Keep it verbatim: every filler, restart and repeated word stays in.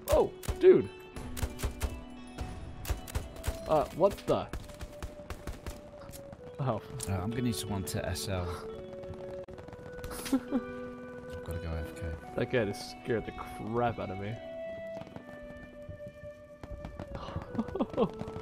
Oh, dude. Uh, what the? Oh. Uh, I'm gonna need someone to S L. I've got to go A F K. That guy just scared the crap out of me.